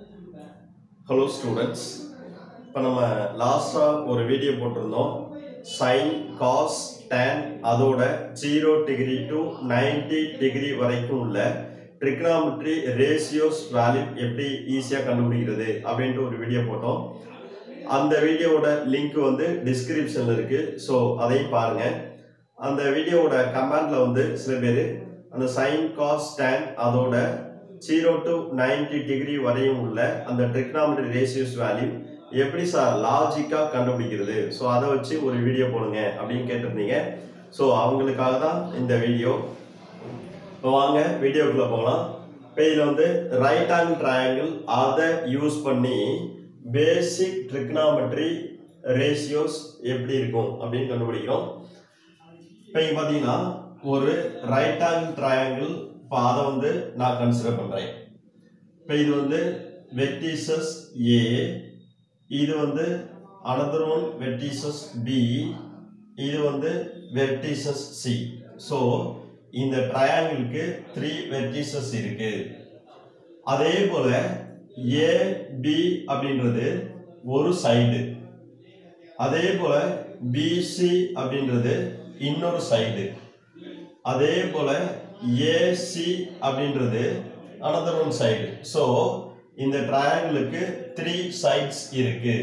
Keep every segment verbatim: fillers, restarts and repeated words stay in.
Hello students. இப்போ நம்ம லாஸ்டா ஒரு வீடியோ போட்டிருந்தோம். sin, cos, tan அதோட zero degree to ninety degree வரைக்கும் உள்ள trigonometry ratios value எப்படி ஈஸியா கண்டுபிடிக்கிறது அப்படின்ட்டு ஒரு வீடியோ போட்டோம். அந்த வீடியோவோட லிங்க் வந்து டிஸ்கிரிப்ஷன்ல இருக்கு. ஸோ அதையும் பாருங்க. அந்த வீடியோவோட கமெண்ட்ல வந்து சில பேர் அந்த sin, cos, tan அதோட zero to ninety degree வரையும் உள்ள அந்த trigonometry ratios value எப்படி சார் லாஜிக்கா கண்டுபிடிக்கிறது, ஸோ அதை வச்சு ஒரு வீடியோ போடுங்க அப்படின்னு கேட்டிருந்தீங்க. ஸோ அவங்களுக்காக தான் இந்த வீடியோ. இப்போ வாங்க வீடியோக்குள்ள போகலாம். இப்போ இதில் வந்து ரைட் ஆங்கிள் ட்ரையாங்கிள் அதை யூஸ் பண்ணி பேசிக் trigonometry ratios எப்படி இருக்கும் அப்படின்னு கண்டுபிடிக்கிறோம். இப்போ இங்கே பார்த்தீங்கன்னா ஒரு ரைட் ஆங்கிள் ட்ரையாங்கிள், இப்போ அதை வந்து நான் கன்சிடர் பண்ணுறேன். இப்போ இது வந்து வெர்டிசஸ் ஏ, இது வந்து அனதர் ஒன் வெர்டிசஸ் பி, இது வந்து வெர்டிசஸ் சி. ஸோ இந்த ட்ரையாங்கிளுக்கு த்ரீ வெர்டிசஸ் இருக்கு. அதே போல ஏ பி அப்படின்றது ஒரு சைடு, அதே போல பிசி அப்படின்றது இன்னொரு சைடு, அதே போல ஏசி அப்படின்றது another one side. ஸோ இந்த ட்ரையாங்கிளுக்கு த்ரீ சைட்ஸ் இருக்கு.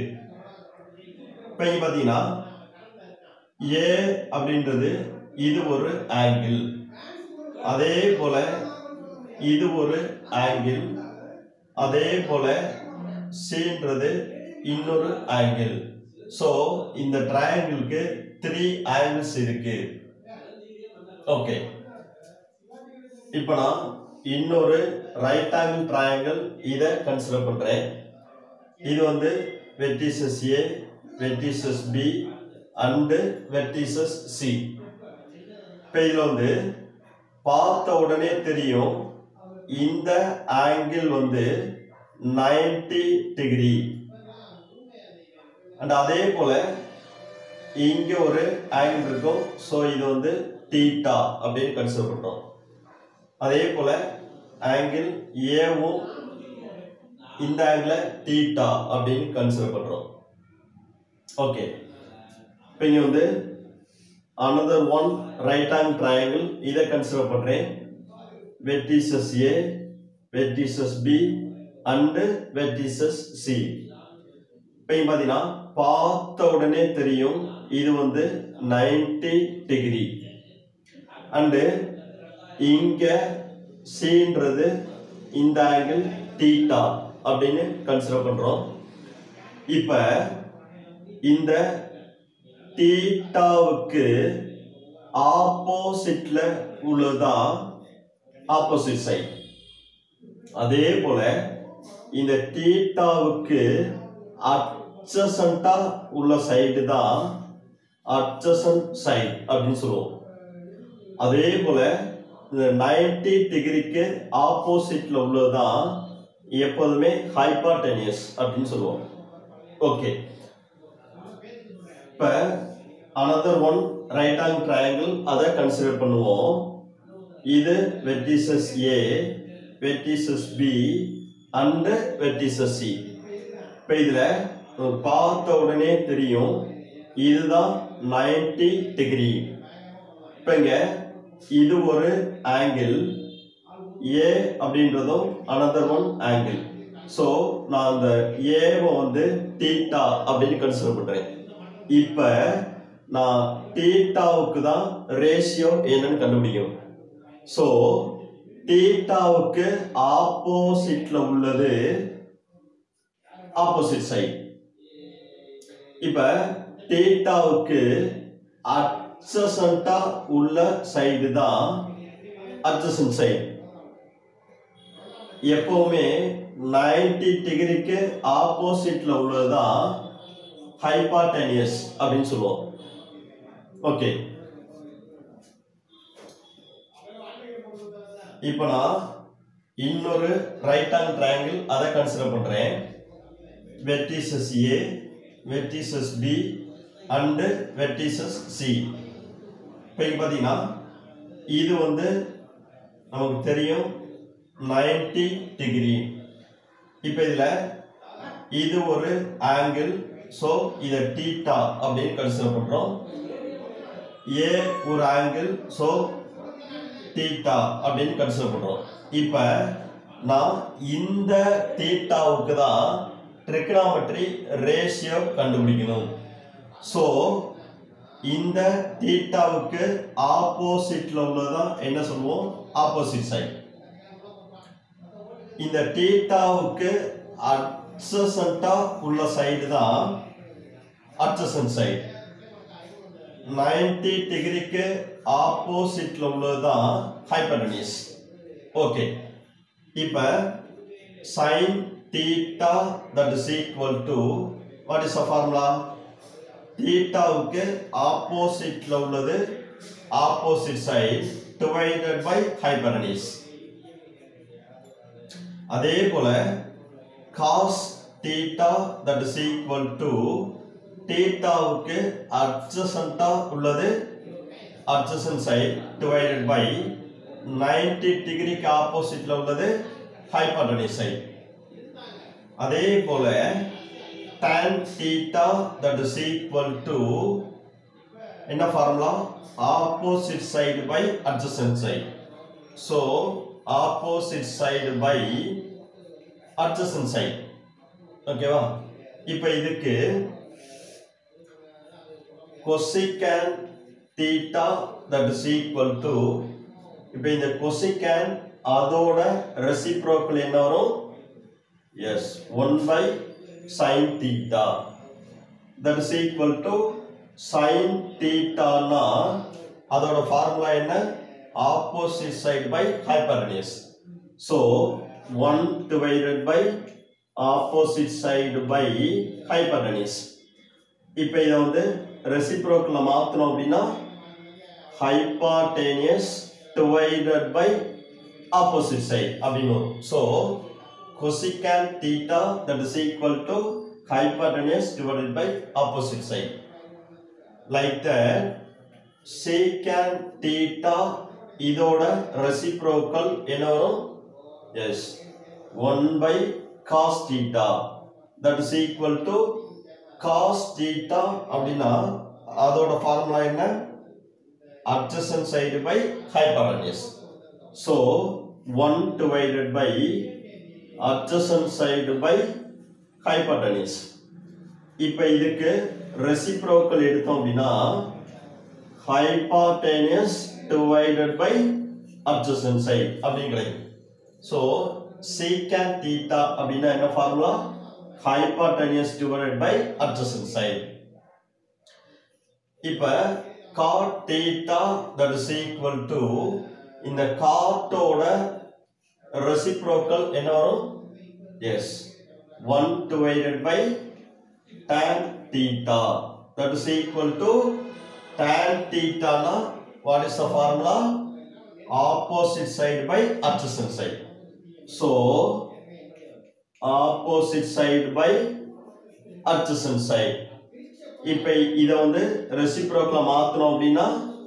இப்போ இங்க பார்த்தீங்கன்னா ஏ அப்படின்றது இது ஒரு ஆங்கிள், அதே போல இது ஒரு ஆங்கிள், அதே போல சின்றது இன்னொரு ஆங்கிள். ஸோ இந்த ட்ரையாங்கிளுக்கு த்ரீ ஆங்கிள்ஸ் இருக்கு. ஓகே, இப்போ நான் இன்னொரு ரைட் ஆங்கிள் ட்ரையாங்கிள் இதை கன்சிடர் பண்றேன். இது வந்து vertices A, vertices B and vertices C. இப்போ இதில் வந்து பார்த்த உடனே தெரியும் இந்த ஆங்கிள் வந்து நைன்டி டிகிரி, அண்ட் அதே போல இங்க ஒரு ஆங்கிள் இருக்கும். ஸோ இது வந்து தீட்டா அப்படின்னு கன்சிடர் பண்றோம். அதே போல ஆங்கிள் ஏவும் இந்த ஆங்கிள் தீட்டா அப்படின்னு கன்சிடர் பண்றோம். ஓகே, இப்போ இங்க வந்து another one right angle triangle இதை கன்சிடர் பண்றேன். Vertices A, vertices B and vertices C. இப்போ இங்க பாத்தீங்கன்னா பார்த்த உடனே தெரியும் இது வந்து நைன்டி டிகிரி, அண்டு இங்க சின்றது இந்த ஆங்கிள் தீட்டா அப்படின்னு கன்சிடர் பண்றோம். இப்ப இந்த தீட்டாவுக்கு ஆப்போசிட்ல உள்ளதான் ஆப்போசிட் சைடு, அதே போல இந்த தீட்டாவுக்கு அட்ஜசன்டா உள்ள சைடு தான் அட்ஜசன்ட் சைடு அப்படின்னு சொல்லுவோம். அதே போல இந்த நைன்டி டிகிரிக்கு ஆப்போசிட்ல உள்ளதுதான் எப்போதுமே ஹைபாட்டெனியஸ் அப்படின்னு சொல்லுவோம். ஓகே, இப்ப another one right angle triangle அதை கன்சிடர் பண்ணுவோம். இது vertices A, vertices B and vertices C. இப்ப இதுல பார்த்த உடனே தெரியும் இதுதான் நைன்டி டிகிரி. இப்ப இங்க இது ஒரு ஆங்கிள் ஏ அப்படின்றதும் another one ஆங்கிள். ஸோ நான் அந்த ஏவை வந்து தீட்டா அப்படின்னு கன்சிடர் பண்றேன். இப்ப நான் தீட்டாவுக்கு தான் ரேஷியோ என்னன்னு கண்டுபிடிக்கணும். ஸோ தீட்டாவுக்கு ஆப்போசிட்ல உள்ளது ஆப்போசிட் சைடு. இப்ப தீட்டாவுக்கு அட்ஜசன்டா உள்ள சைடு தான் அட்ஜசன்ட் சைடு. எப்பவுமே நைன்டி டிகிரிக்கு ஆப்போசிட்ல உள்ளதுதான் ஹைபாட்டெனியஸ் அப்படின்னு சொல்லுவோம். ஓகே, இப்போ நான் இன்னொரு ரைட் ஆங்கிள் ட்ரையாங்கிள் அதை கன்சிடர் பண்றேன். Vertices A, vertices B and vertices C. இப்போ இங்க பார்த்தீங்கன்னா இது வந்து நமக்கு தெரியும் நைன்டி டிகிரி. இப்போ இதுல இது ஒரு ஆங்கிள், சோ இத தீட்டா அப்படின்னு கன்சிடர் பண்றோம். ஏ ஒரு ஆங்கிள், சோ தீட்டா அப்படின்னு கன்சிடர் பண்றோம். இப்போ நான் இந்த தீட்டாவுக்கு தான் ட்ரிகனாமெட்ரி ரேஷியோ கண்டுபிடிக்கணும். சோ இந்த தீட்டாவுக்கு ஆப்போசிட்ல உள்ளதான் என்ன சொல்லுவோம், ஆப்போசிட் சைடு. இந்த தீட்டாவுக்கு அட்ஜசன்ட்டா உள்ள சைடு தான் அட்ஜசன்ட் சைடு. நைன்டி டிகிரிக்கு ஆப்போசிட்ல உள்ளதுதான் ஹைப்போடெனியூஸ். ஓகே, இப்போ sin theta that is equal to what is the formula? தீட்டாவுக்கு ஆப்போசிட்ல உள்ளது opposite side divided by hypotenuse. அதே போல cos theta that is equal to தீட்டாவுக்கு அட்ஜசன்ட்டா உள்ளது adjacent side divided by ninety டிகிரிக்கு ஆப்போசிட்ல உள்ளது ஹைப்போடெனியூஸ் சைடு. அதே போல tan theta that is equal to என்ன formula, opposite side by adjacent side. So opposite side by adjacent side. ஓகேவா? இப்போ இதுக்கு cosecant theta that is equal to, இப்போ இந்த cosecant அதோட ரெசிப்ரோக்கல் என்ன வரும்? Yes, one by sin theta that is equal to sin theta னா அதோட ஃபார்முலா என்ன? Opposite side by hypotenuse. So one divided by opposite side by hypotenuse. இப்போ இதை வந்து ரெசிப்ரோக்கல்ல மாற்றணும் அப்படின்னா hypotenuse divided by opposite side அப்படின்னு வரும். So cosecant theta that is equal to hypotenuse divided by opposite side. Like that, secant theta இதோட reciprocal என்ன வரும்? Yes, one by cos theta that is equal to cos theta அப்படின்னா அதோட formula என்ன? adjacent side by hypotenuse. So one divided by adjacent side by hypotenuse. இப்போ இதுக்கு reciprocal எடுத்தோம் அப்படின்னா hypotenuse divided by adjacent side அப்படிங்கிறது. ஸோ secant theta அப்படின்னா என்ன formula? hypotenuse divided by adjacent side. இப்போ cot theta that is equal to இந்த காட்டோட reciprocal என்ன வரும்? Yes, one divided by tan theta that is equal to tan theta na what is the formula? Opposite side by adjacent side. So opposite side by adjacent side. இப்போ இதை வந்து reciprocal மாற்றணும் அப்படின்னா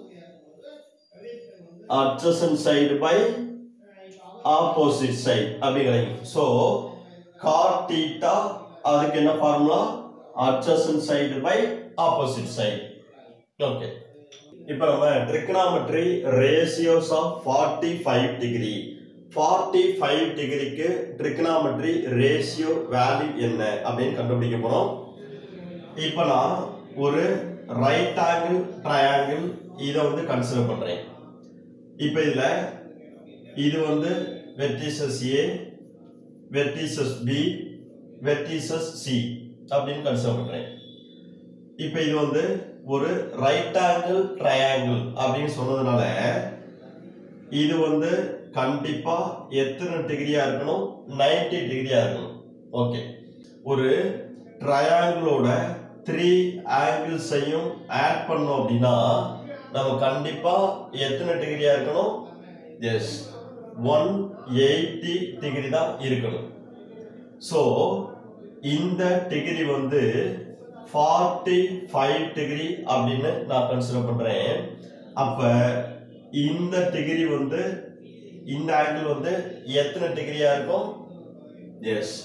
adjacent side by opposite side அப்படிங்கிறது. So cot theta அதுக்கு என்ன formula? adjacent side by opposite side. ஓகே, இப்போ நம்ம trigonometry ratios of forty-five degree forty-five டிகிரிக்கு trigonometry ratio வேல்யூ என்ன அப்படின்னு கண்டுபிடிக்க போறோம். இப்போ நான் ஒரு ரைட் ஆங்கிள் ட்ரையாங்கிள் இதை வந்து கன்சிடர் பண்றேன். இப்போ இதுல இது வந்து vertices A, vertices B, vertices C அப்படின்னு கன்சிடர் பண்றேன். இப்போ இது வந்து ஒரு ரைட் ஆங்கிள் ட்ரையாங்கிள் அப்படின்னு சொன்னதுனால இது வந்து கண்டிப்பா எத்தனை டிகிரியா இருக்கணும்? நைன்டி டிகிரியா இருக்கணும். ஓகே, ஒரு ட்ரையாங்கிளோட த்ரீ ஆங்கிள்ஸையும் ஆட் பண்ணோம் அப்படின்னா நம்ம கண்டிப்பா எத்தனை டிகிரியா இருக்கணும்? எஸ், ஒன் எயிட்டி டிகிரி தான் இருக்கணும். ஸோ இந்த டிகிரி வந்து ஃபார்ட்டி ஃபைவ் டிகிரி அப்படின்னு நான் கன்சிடர் பண்றேன். அப்ப இந்த டிகிரி வந்து இந்த ஆங்கிள் வந்து எத்தனை டிகிரியா இருக்கும்? எஸ்,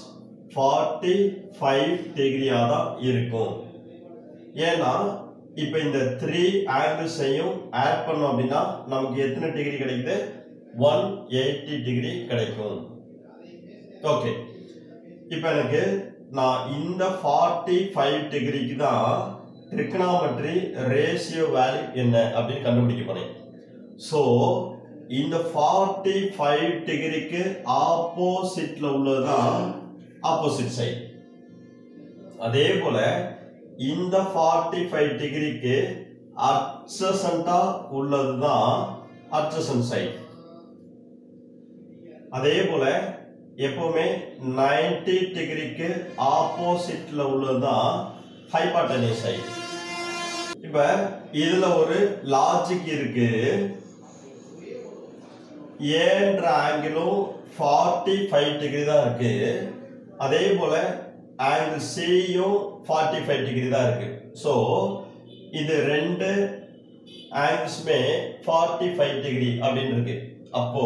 forty-five டிகிரியா தான் இருக்கும். ஏன்னா இப்போ இந்த த்ரீ ஆங்கிள்ஸையும் ஆட் பண்ணோம் அப்படின்னா நமக்கு எத்தனை டிகிரி கிடைக்குது? one eighty டிகிரி கிடைக்கும். ஓகே, இப்போ எனக்கு நான் இந்த forty-five டிகிரிக்கு தான் trigonometry ரேஷியோ வேல்யூ என்ன அப்படின்னு கண்டுபிடிக்க போறேன். ஸோ இந்த forty-five டிகிரிக்கு ஆப்போசிட்ல உள்ளதுதான் ஆப்போசிட் சைடு. அதே போல இந்த forty-five டிகிரிக்கு அட்ஜசன்ட்டா உள்ளதுதான் அட்ஜசன்ட் சைடு. அதே போல எப்பவுமே ninety டிகிரிக்கு ஆப்போசிட்ல உள்ளதுதான் ஹைபாட்டனியஸ் சைடு. இப்ப இதுல ஒரு லாஜிக் இருக்கு. ஏன்ற ஆங்கிளும் forty-five டிகிரி தான் இருக்கு. அதே போல ஆங்கிள் சியும் forty-five டிகிரி தான் இருக்கு. ஸோ இது ரெண்டு ஆங்கிள்ஸுமே forty-five டிகிரி அப்படின்னு இருக்கு. அப்போ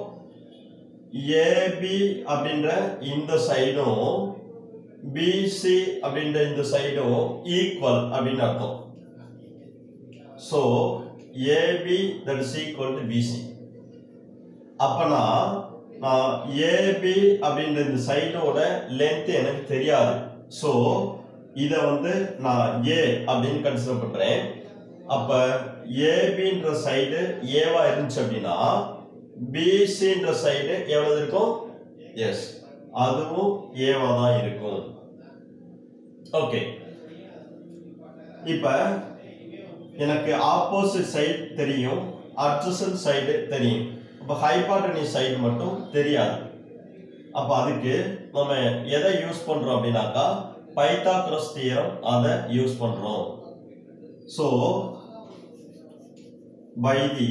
ஏபி அப்படின்ற இந்த சைடும் பிசி அப்படின்ற இந்த சைடும் ஈக்குவல் அப்படின்னு அர்த்தம். So AB that is equal to BC. அப்பனா நான் ஏபி அப்படின்ற இந்த சைடோட லென்த் எனக்கு தெரியாது. ஸோ இதை வந்து நான் ஏ அப்படின்னு கன்சிடர் பண்றேன். அப்ப ஏபின்ற சைடு ஏவா இருந்துச்சு அப்படின்னா பிசின்ற சைடு எவ்வளவு இருக்கும்? எஸ், அதுவும் ஏவா தான் இருக்கும். ஓகே, இப்ப எனக்கு ஆப்போசிட் சைடு தெரியும், அட்ஜசன்ட் சைடு தெரியும். அப்ப ஹைபாட்டனியஸ் சைடு மட்டும் தெரியாது. அப்ப அதுக்கு நம்ம எதை யூஸ் பண்றோம் அப்படின்னாக்கா பைத்தாகரஸ் தியரம் அதை யூஸ் பண்றோம். So by the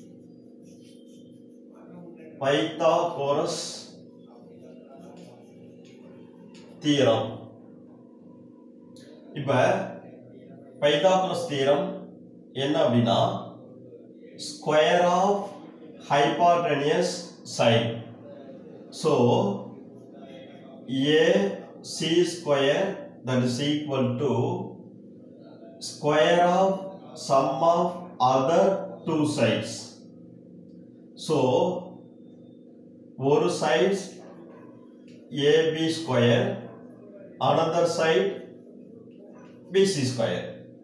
Pythagoras theorem. இப்ப பைத்தாகரஸ் தியரம் என்ன அப்படின்னா square of hypotenuse side. So A C square that is equal to square of sum of other two sides. So one side A B square, another side B C square.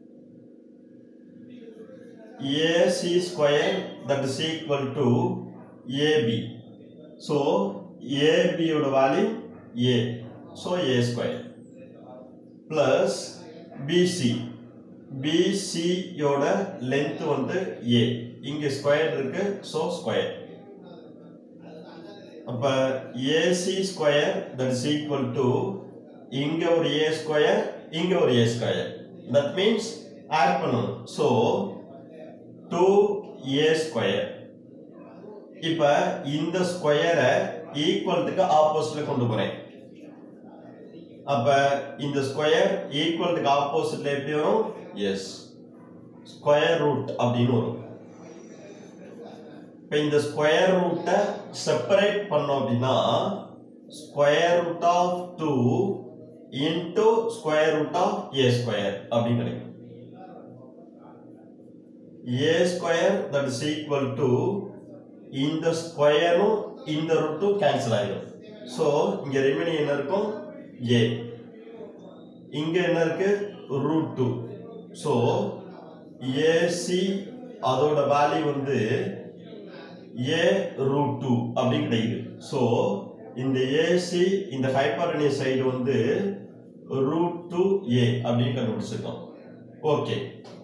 A C square that is equal to A B. So A B oda value A. So A square plus B C. B C oda length வந்து A. இங்க square இருக்கு, so square. அப்ப A C square that is equal to இங்க ஒரு A square, இங்க ஒரு A square. That means add பண்ணணும். So two A square. இப்ப இந்த ஸ்கொயரை ஈக்குவல்ட்டுக்கு ஆப்போசிட்ல கொண்டு போறேன். அப்ப இந்த ஸ்கொயர் ஈக்குவல்ட்டுக்கு ஆப்போசிட்ல எப்படி வரும்? எஸ், ஸ்கொயர் ரூட் அப்படின்னு வரும். இப்ப இந்த ஸ்கொயர் ரூட்டை செப்பரேட் பண்ணோம் அப்படின்னா square root of two into square root of A square அப்படின்னு கிடைக்கும். A square that is equal to இந்த ஸ்கொயரும் இந்த ரூட்டும் கேன்சல் ஆயிடும். ஸோ இங்க ரிமைனிங் என்ன இருக்கும்? A. இங்க என்ன இருக்கு? Root two. ஸோ ஏசி அதோட வேல்யூ வந்து A ரூட் டூ அப்படின்னு கிடைக்குது. ஸோ இந்த ஏசி இந்த ஹைபாட்டனியஸ் சைடு வந்து ரூட் டூ ஏ அப்படின்னு கண்டுபிடிச்சிருக்கோம். ஓகே,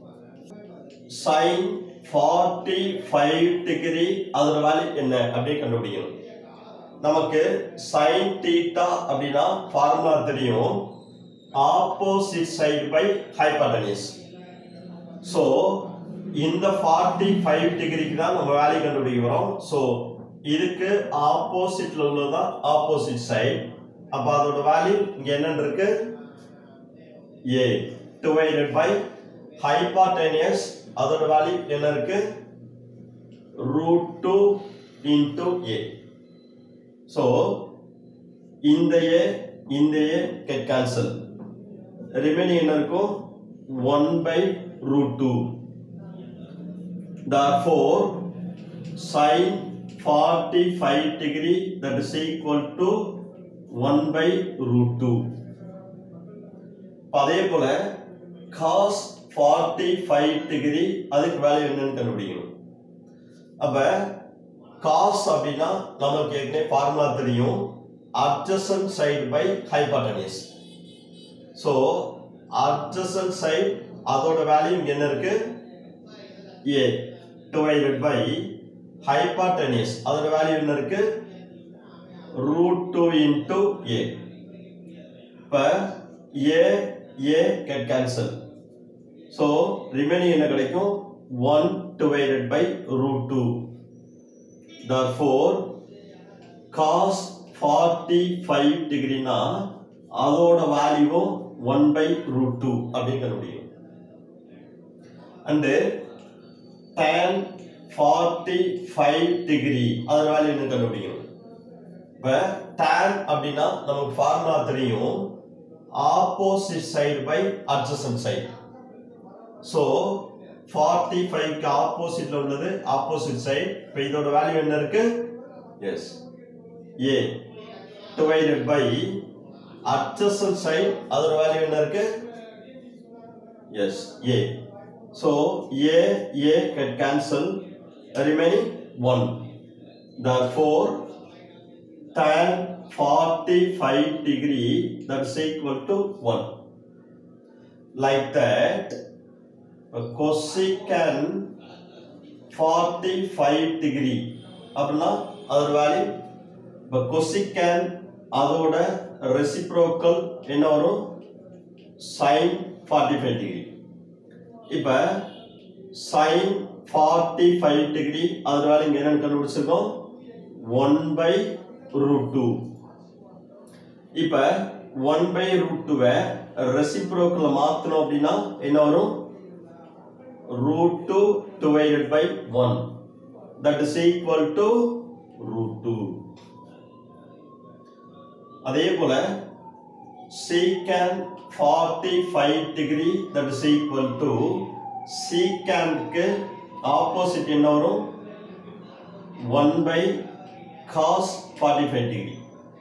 sin forty-five டிகிரி அதோட வேல்யூ என்ன அப்படின்னு கண்டுபிடிக்கணும். நமக்கு sin theta அப்படின்னா ஃபார்முலா தெரியும், opposite side by hypotenuse. So இந்த forty-five டிகிரிக்கு தான் நம்ம வேல்யூ கண்டுபிடிக்க போறோம். சோ இதுக்கு ஆப்போசிட்ல உள்ளதுதான் ஆப்போசிட் சைடு. அப்ப அதோட வேல்யூ இங்க என்ன இருக்கு? A divided by hypotenuse அதோட வேல்யூ என்ன இருக்கு? root two into A. So இந்த A இந்த a get cancel remaining என்ன இருக்கும் one by root two therefore sin forty-five degree that is equal to one by root two அதே போல cos forty-five degree அதுக்கு வேல்யூ என்னன்னு கண்டுபிடிக்கணும் அப்ப cos அப்படினா நமக்கு ஏற்கனவே ஃபார்முலா தெரியும் adjacent side by hypotenuse so adjacent side அதோட வேல்யூ இங்க என்ன இருக்கு a divided by hypotenuse அதோட வேல்யூ என்ன இருக்கு root two into a இப்ப a a get cancel so remaining என்ன கிடைக்கும் one divided by root two therefore cos forty-five degree na அதோட value one by root two அப்படி கண்டுபிடிக்கும் and tan forty-five degree அதோட வேல்யூ என்ன கண்டுபிடிக்கணும் இப்ப tan அப்படினா நமக்கு ஃபார்முலா தெரியும் opposite side by adjacent side so forty-five க்கு ஆப்போசிட்ல உள்ளது opposite side இப்ப இதோட வேல்யூ என்ன இருக்கு yes a divided by adjacent side அதோட வேல்யூ என்ன இருக்கு yes a so a a can cancel remaining one therefore tan forty-five degree that is equal to one like that cosecant forty-five degree அப்படினா அதோட value இப்ப cosecant அதோட reciprocal என்ன வரும் sin forty-five degree இப்ப sin forty-five degree அதோட value இங்க என்னன்னு கண்டுபிடிச்சிருக்கோம் one by root two இப்ப one by root two why reciprocal மாத்தணும் அப்படினா என்ன வரும் root two divided by one that is equal to root two அதே போல secant forty-five degree that is equal to secant க்கு opposite என்ன வரும் one by cos forty-five degree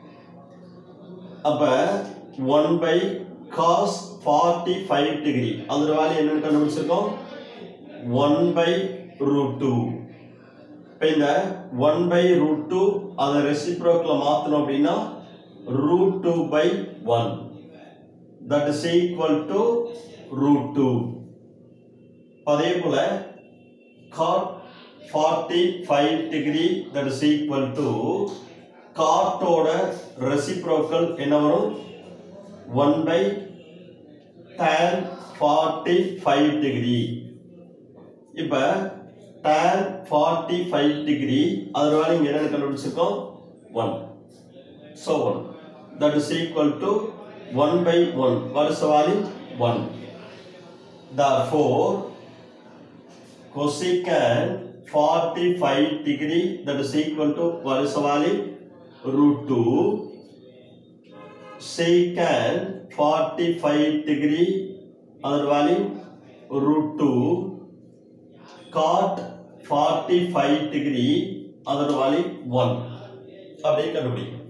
அப்ப one by cos forty-five degree அதோட வேல்யூ என்னன்னு கண்டுபிடிச்சிருக்கோம் one by root two இப்ப இந்த one by root two அத ரெசிப்ரோக்கல்ல மாத்தணும் அப்படினா root two by one that is equal to root two அதே போல cot forty-five degree that is equal to cot ஓட reciprocal என்ன வரும் one by tan forty-five degree இப்ப tan forty-five degree அதோட வேல்யூ இங்க என்ன கண்டுபிடிச்சிருக்கோம் one so one that is equal to one by one what is the value one therefore cosecant forty-five degree that is equal to what is the value root two secant forty-five degree other value root two cot forty-five degree other value one அப்படியே கண்டுபிடிக்கும்